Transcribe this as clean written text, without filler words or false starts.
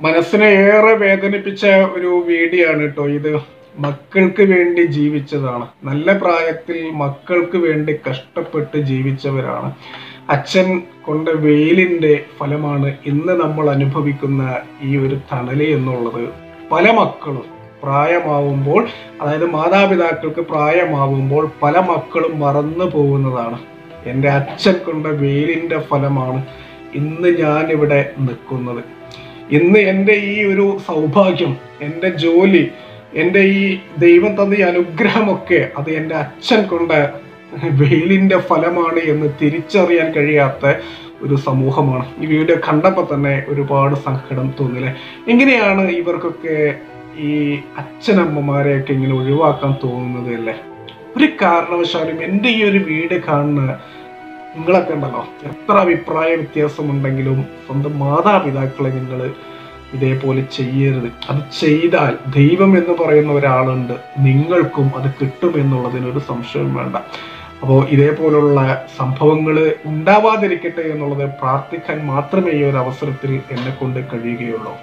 മനസ്സിനെ ഏറെ വേദനിപ്പിച്ച ഒരു വീഡിയോ ആണ് കേട്ടോ ഇത്. മക്കൾക്ക് വേണ്ടി ജീവിച്ചതാണ്. നല്ല പ്രായത്തിൽ മക്കൾക്ക് വേണ്ടി കഷ്ടപ്പെട്ട് ജീവിച്ചവരാണ്. അച്ഛൻ കൊണ്ട വെയിലിന്റെ ഫലമാണ് ഇന്ന് നമ്മൾ അനുഭവിക്കുന്ന ഈ ഒരു തണല് എന്നുള്ളത്. പല മക്കളും പ്രായമാവുമ്പോൾ, അതായത് മാതാപിതാക്കൾക്ക് പ്രായമാവുമ്പോൾ പല മക്കളും മറന്നു പോകുന്നതാണ്. എൻ്റെ അച്ഛൻ കൊണ്ട വെയിലിന്റെ ഫലമാണ് ഇന്ന് ഞാനിവിടെ നിൽക്കുന്നത്. ഇന്ന് എൻ്റെ ഈ ഒരു സൗഭാഗ്യം, എൻ്റെ ജോലി, എൻ്റെ ഈ ദൈവം തന്ന ഈ അനുഗ്രഹമൊക്കെ അത് എൻ്റെ അച്ഛൻ കൊണ്ട വെയിലിൻ്റെ ഫലമാണ് എന്ന് തിരിച്ചറിയാൻ കഴിയാത്ത ഒരു സമൂഹമാണ്. ഈ വീഡിയോ കണ്ടപ്പോൾ തന്നെ ഒരുപാട് സങ്കടം തോന്നില്ലേ. എങ്ങനെയാണ് ഇവർക്കൊക്കെ ഈ അച്ഛനമ്മമാരെയൊക്കെ ഇങ്ങനെ ഒഴിവാക്കാൻ തോന്നുന്നത് അല്ലേ? ഒരു കാരണവശാലും എൻ്റെ ഈ ഒരു വീഡിയോ കാണുന്ന നിങ്ങളൊക്കെ ഉണ്ടല്ലോ, എത്ര അഭിപ്രായ വ്യത്യാസമുണ്ടെങ്കിലും സ്വന്തം മാതാപിതാക്കളെ നിങ്ങൾ ഇതേപോലെ ചെയ്യരുത്. അത് ചെയ്താൽ ദൈവം എന്ന് പറയുന്ന ഒരാളുണ്ട്, നിങ്ങൾക്കും അത് കിട്ടുമെന്നുള്ളതിനൊരു സംശയം വേണ്ട. അപ്പോൾ ഇതേപോലുള്ള സംഭവങ്ങൾ ഉണ്ടാവാതിരിക്കട്ടെ എന്നുള്ളത് പ്രാർത്ഥിക്കാൻ മാത്രമേ ഈ ഒരു അവസരത്തിൽ എന്നെ കൊണ്ട് കഴിയുകയുള്ളൂ.